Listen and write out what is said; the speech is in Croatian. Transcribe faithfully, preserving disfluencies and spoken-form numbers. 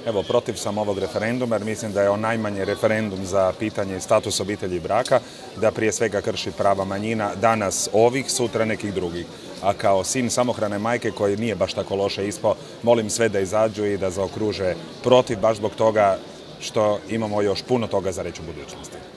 Evo, protiv sam ovog referenduma jer mislim da je on najmanje referendum za pitanje status obitelji i braka, da prije svega krši prava manjina, danas ovih, sutra nekih drugih. A kao sin samohrane majke koji nije baš tako loše ispao, molim sve da izađu i da zaokruže protiv baš zbog toga što imamo još puno toga za reći u budućnosti.